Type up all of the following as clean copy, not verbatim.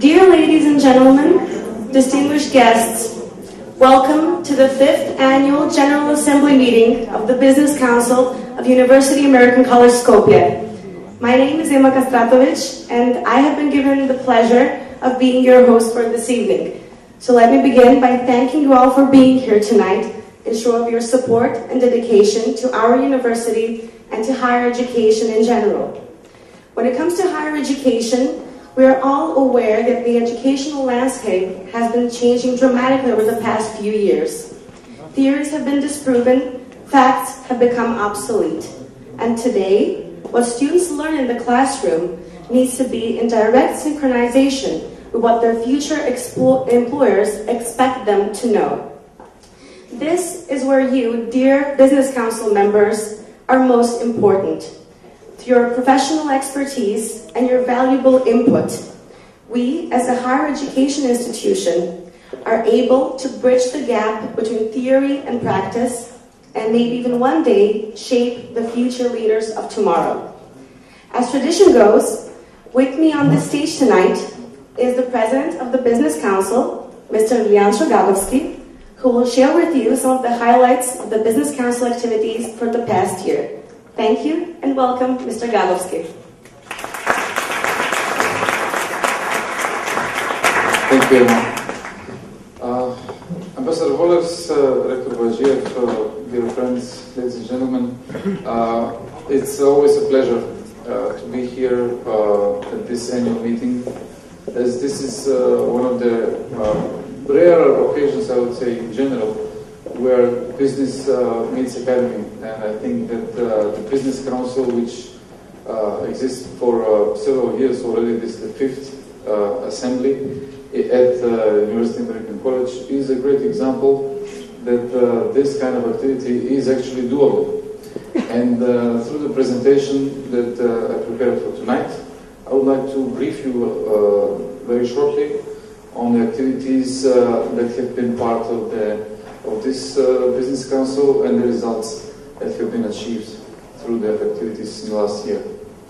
Dear ladies and gentlemen, distinguished guests, welcome to the 5th Annual General Assembly meeting of the Business Council of University American College Skopje. My name is Emma Kastratovic, and I have been given the pleasure of being your host for this evening. So let me begin by thanking you all for being here tonight in show of your support and dedication to our university and to higher education in general. When it comes to higher education, we are all aware that the educational landscape has been changing dramatically over the past few years. Theories have been disproven, facts have become obsolete. And today, what students learn in the classroom needs to be in direct synchronization with what their future employers expect them to know. This is where you, dear Business Council members, are most important. Through your professional expertise and your valuable input, we, as a higher education institution, are able to bridge the gap between theory and practice, and maybe even one day shape the future leaders of tomorrow. As tradition goes, with me on this stage tonight is the President of the Business Council, Mr. Leandro Gadovski, who will share with you some of the highlights of the Business Council activities for the past year. Thank you and welcome, Mr. Gadovski. Thank you, Emma. Ambassador Wollers, Rector Bajiev, dear friends, ladies and gentlemen, it's always a pleasure to be here at this annual meeting, as this is one of the rare occasions, I would say, in general, where business meets academy. And I think that the Business Council, which exists for several years already, this is the 5th assembly at University American College, is a great example that this kind of activity is actually doable. And through the presentation that I prepared for tonight, I would like to brief you very shortly on the activities that have been part of this Business Council and the results that have been achieved through the activities in the last year.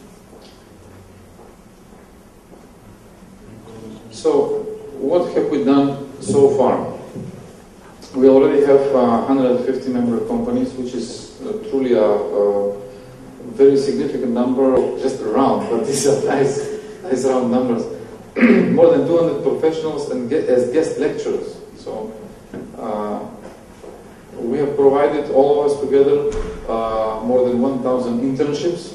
So, what have we done so far? We already have 150 member companies, which is truly a very significant number, just around, but these are nice round numbers. More than 200 professionals and as guest lecturers. So we have provided, all of us together, more than 1,000 internships,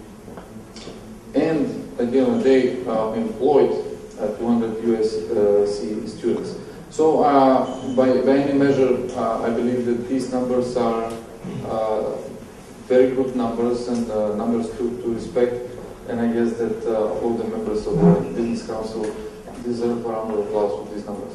and at the end of the day employed 200 USC students. So by any measure, I believe that these numbers are very good numbers and numbers to respect. And I guess that all the members of the Business Council deserve a round of applause for these numbers.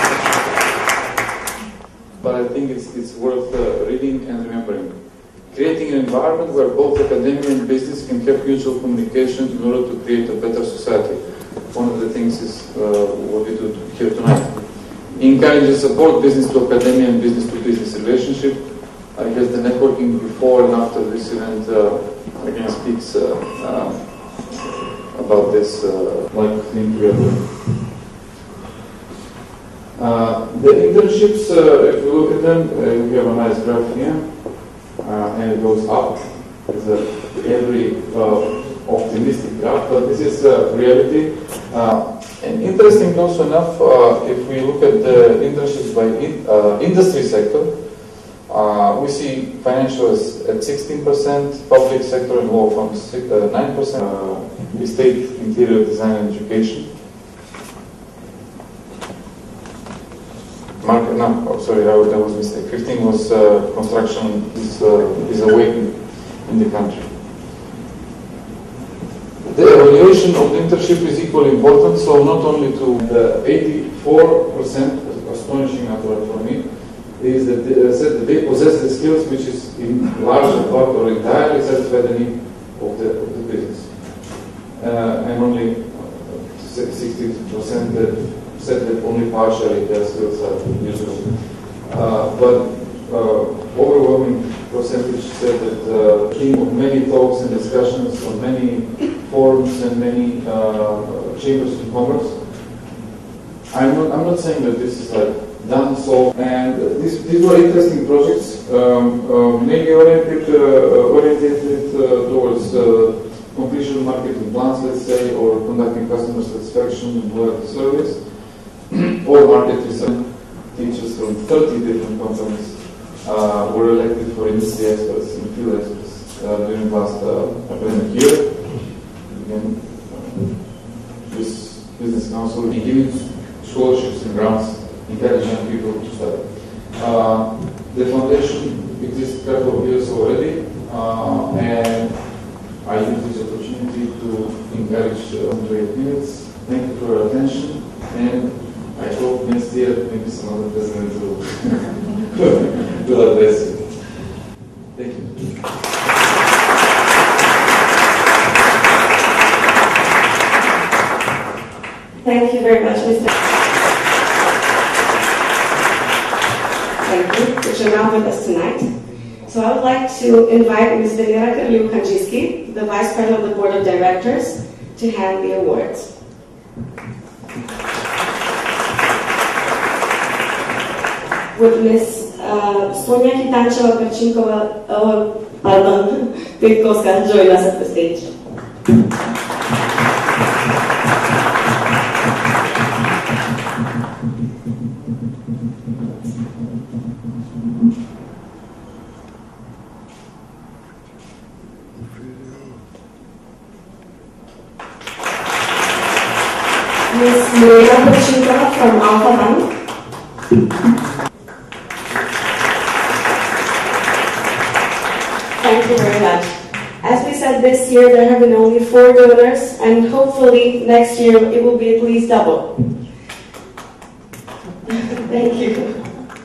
But I think it's worth reading and remembering. Creating an environment where both academia and business can have mutual communication in order to create a better society. One of the things is what we do here tonight. Encourage and support business to academia and business to business relationship. I guess the networking before and after this event again speaks about this like thing we are doing. The internships, if you look at them, we have a nice graph here, and it goes up. It's a very optimistic graph, but this is reality. And interesting also enough, if we look at the internships by industry sector, we see financials at 16%, public sector and law firms 9%, estate, interior design and education. That was a mistake. 15 was construction is awakening in the country. The evaluation of the internship is equally important, so not only to the 84%, astonishing number for me, is that they possess the skills which is in large part or entirely satisfy the need of the business. And only 60% that said that only partially their skills are usable. But overwhelming percentage said that came of many talks and discussions on many forums and many chambers of commerce, I'm not saying that this is like done so, and these were interesting projects, mainly oriented towards completion of marketing plans, let's say, or conducting customer satisfaction and loyalty service, or market research. Teachers from 30 different companies were elected for industry experts and field experts during last academic year. Again, this business council gives scholarships and grants, encourage young people to study. The foundation exists a couple of years already, and I use this opportunity to encourage trade units. Thank you for your attention, and I hope next year maybe some other president will address you. Thank you. Thank you very much, Mr. Thank you, which are now with us tonight. So I would like to invite Ms. Venera Karliuk-Hanjiski, the Vice President of the Board of Directors, to hand the awards. Would Ms. Sonia Kitancheva-Perchinkova, Pitkovska join us at the stage? Ms. Mirela Perchinkova from Alpha Bank. Thank you very much. As we said, this year there have been only 4 donors, and hopefully next year it will be at least double. Thank you.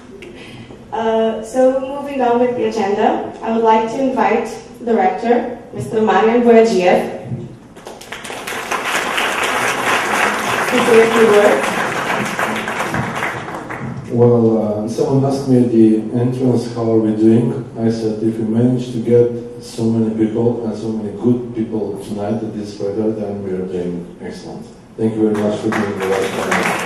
So moving on with the agenda, I would like to invite the Rector, Mr. Marian Boyagiev, to say a few words. Well, someone asked me at the entrance, how are we doing? I said, if we manage to get so many people and so many good people tonight at this weather, then we are doing excellent. Thank you very much for being the right time.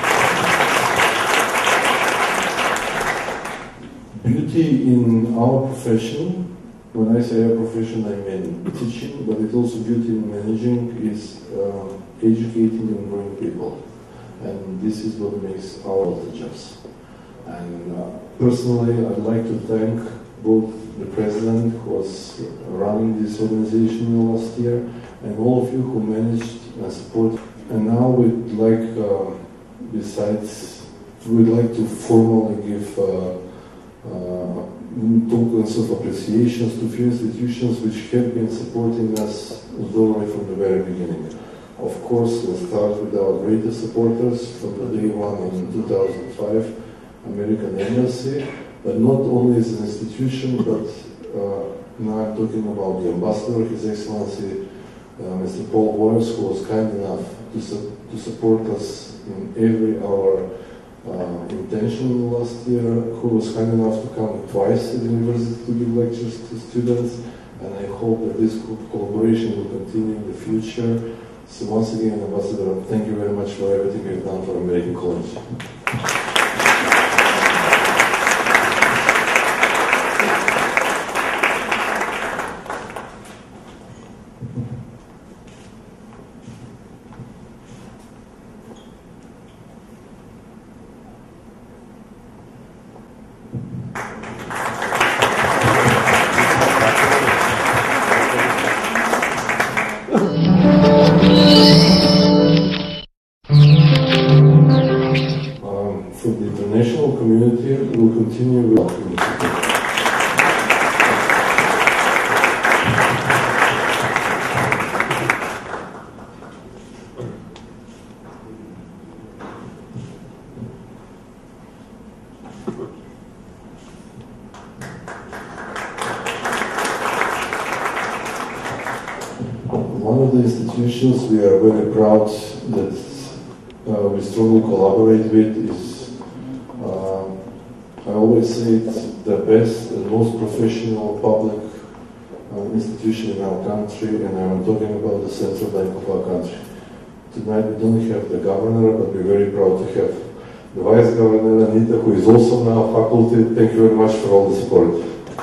Beauty in our profession, when I say our profession, I mean teaching, but it's also beauty in managing, is educating and growing people. And this is what makes our jobs. And personally, I'd like to thank both the president who was running this organization last year and all of you who managed and supported. And now we'd like, we'd like to formally give tokens of appreciations to few institutions which have been supporting us already from the very beginning. Of course, we'll start with our greatest supporters from the day one in 2005. American Embassy, but not only as an institution, but now I'm talking about the ambassador, His Excellency Mr. Paul Boyers, who was kind enough to support us in every our intention last year, who was kind enough to come twice to the university to give lectures to students, and I hope that this collaboration will continue in the future. So once again, Ambassador, thank you very much for everything you've done for American College. One of the institutions we are very proud that we strongly collaborate with is, I always say it's the best and most professional public institution in our country, and I'm talking about the Central Bank of our country. Tonight we don't have the governor, but we're very proud to have the Vice Governor Anita, who is also now faculty. Thank you very much for all the support.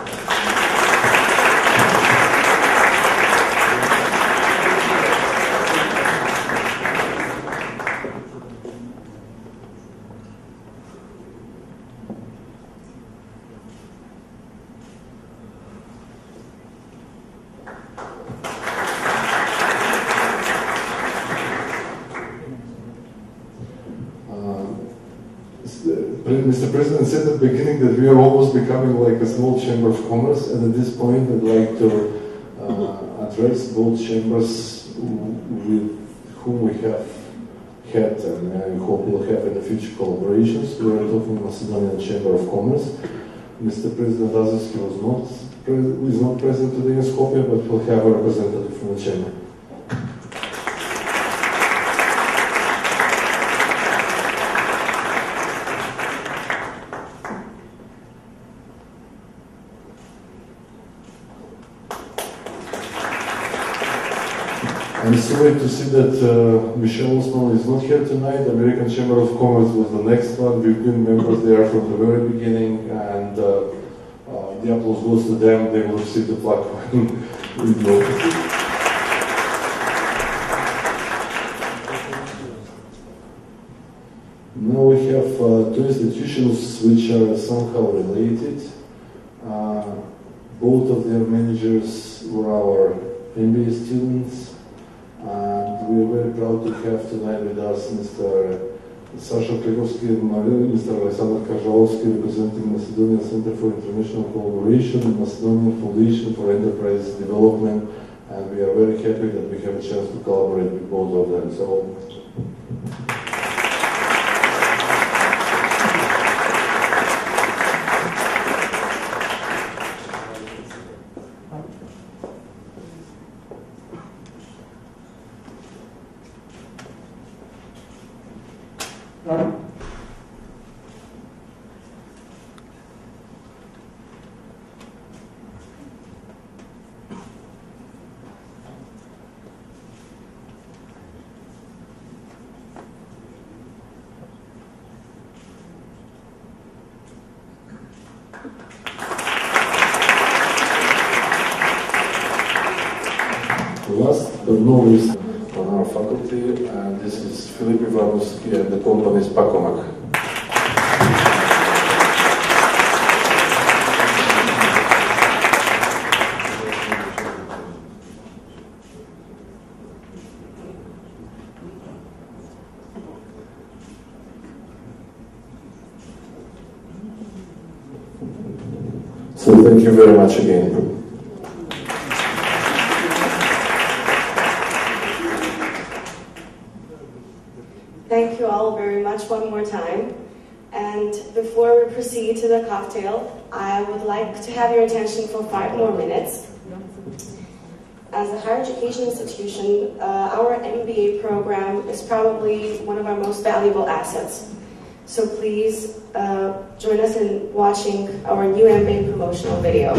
Mr. President said at the beginning that we are almost becoming like a small chamber of commerce, and at this point I'd like to address both chambers with whom we have had and I hope we'll have in the future collaborations. We are talking Macedonian Chamber of Commerce. Mr. President Lazarski is not present today in Skopje, but we'll have a representative from the chamber. I'm sorry to see that Michelle Osman is not here tonight. The American Chamber of Commerce was the next one. We've been members there from the very beginning, and the applause goes to them. They will receive the plaque with notice. Now we have two institutions which are somehow related. Both of their managers were our MBA students. And we are very proud to have tonight with us Mr. Sasha Klegovsky and Mr. Alexander Karzhalovsky, representing Macedonian Center for International Collaboration and Macedonian Foundation for Enterprise Development. And we are very happy that we have a chance to collaborate with both of them. So, last but not least on our faculty, and this is Filip Ivanovsky and the company is Pacomac. So thank you very much again. Thank you all very much one more time. And before we proceed to the cocktail, I would like to have your attention for 5 more minutes. As a higher education institution, our MBA program is probably one of our most valuable assets. So please join us in watching our new MBA promotional video.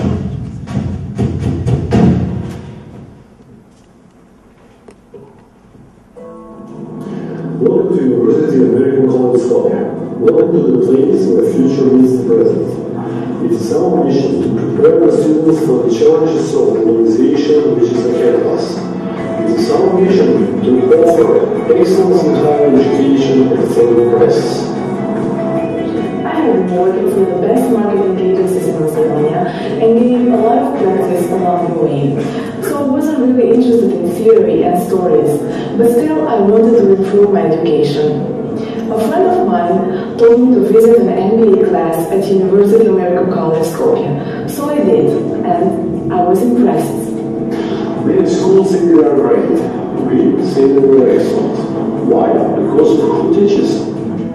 Welcome to University of American College Skopje. Welcome to the place where future meets the present. It is our mission to prepare the students for the challenges of globalization which is ahead of us. It is our mission to offer excellence in higher education at affordable prices. I have been working for the best marketing agencies in Macedonia and gained a lot of practice along the way. So I wasn't really interested in theory and stories, but still I wanted to improve my education. A friend of mine told me to visit an MBA class at University of American College Skopje. So I did, and I was impressed. Many schools say they are great. We say that we are excellent. Why? Because of who teaches.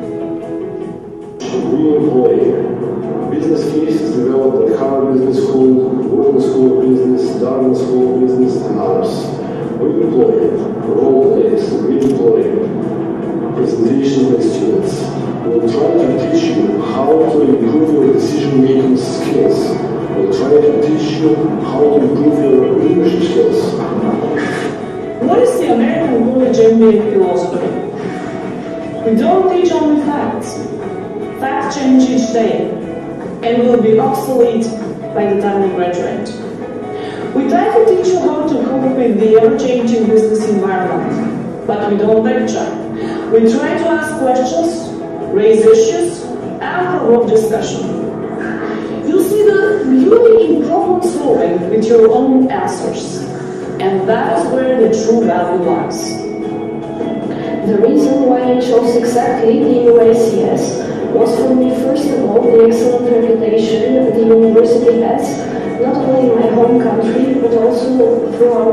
We employ business cases developed at Harvard Business School, Wharton School of Business, Dartmouth School of Business, and others. We employ role plays, we employ presentation by students. We'll try to teach you how to improve your decision-making skills. We'll try to teach you how to improve your leadership skills. What is the American College MBA philosophy? We don't teach only facts. Facts change each day and will be obsolete by the time we graduate. We try to teach you how to cope with the ever-changing business environment, but we don't lecture. We try to ask questions, raise issues, and provoke discussion. You see the beauty in problem solving with your own answers, and that is where the true value lies. The reason why I chose exactly the UICS was for me, first of all, the excellent reputation the university has, not only in my home country, but also throughout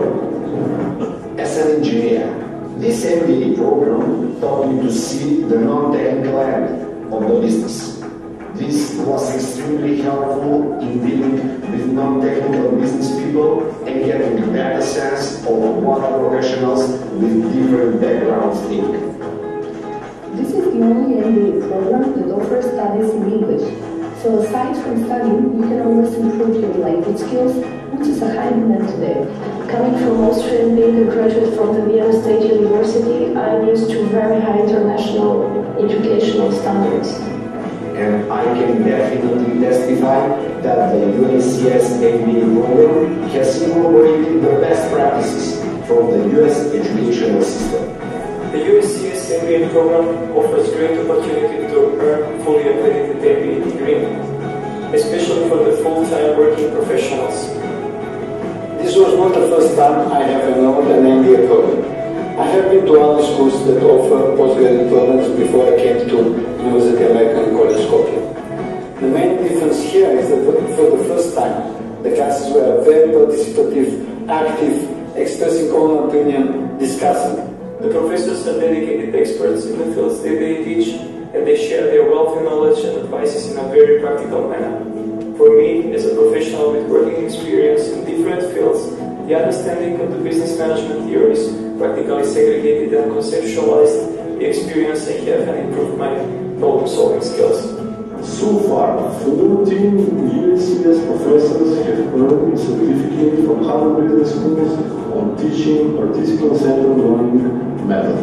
Europe. As an engineer, this MBA program taught me to see the non-technical end of the business. This was extremely helpful in dealing with non-technical business people and getting a better sense of what professionals with different backgrounds think. This is the only MBA program that offers studies in English. So aside from studying, you can always improve your language skills, which is a high demand today. Coming from Austria and being a graduate from the Vienna State University, I'm used to very high international educational standards. And I can definitely testify that the UICS MBA program has incorporated the best practices from the US educational system. The UICS MBA program offers great opportunity to earn fully accredited MBA degree, especially for the full-time working professionals. This was not the first time I have enrolled an MBA program. I have been to other schools that offer postgraduate programs before I came to University American College Skopje. The main difference here is that for the first time, the classes were very participative, active, expressing own opinion, discussing. The professors are dedicated experts in the fields that they teach, and they share their wealth of knowledge and advices in a very practical manner. For me, as a professional with working experience in different fields, the understanding of the business management theories practically segregated and conceptualized the experience I have and improved my problem-solving skills. So far, 14 UICS professors have earned a certificate from Harvard Business Schools on teaching participant-centered learning method.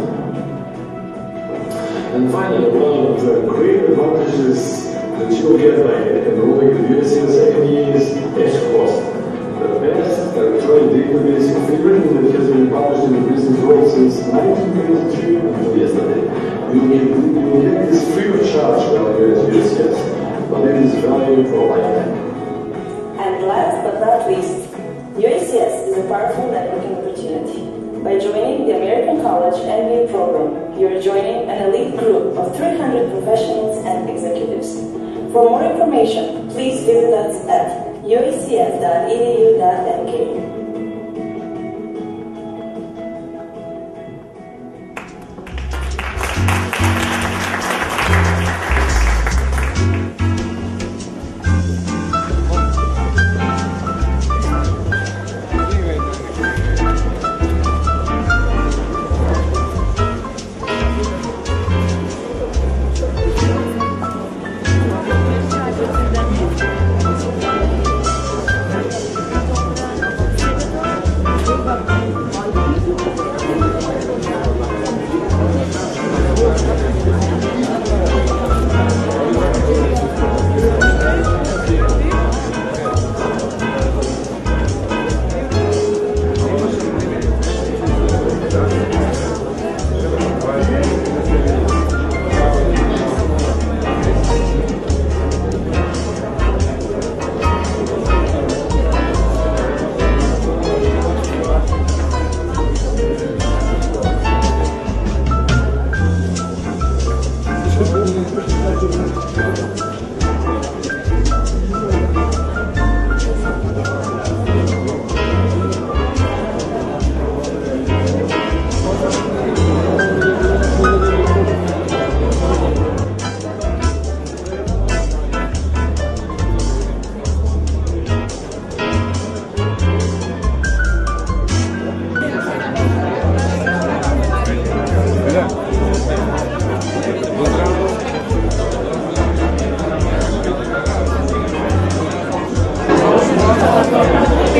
And finally, one of the great advantages that you get by enrolling in UICS MBA is cash cost. The best electronic database configuration that has been published in the business world since 1923 until yesterday. You get this free of charge while you're at UICS, but it is valuable for a lifetime. And last but not least, UICS is a powerful networking opportunity. By joining the American College MBA program, you are joining an elite group of 300 professionals and executives. For more information, please visit us at uics.edu.mk.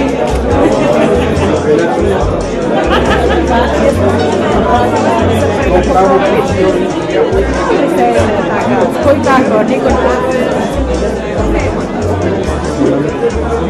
Gracias. Questa è taka, poi tako,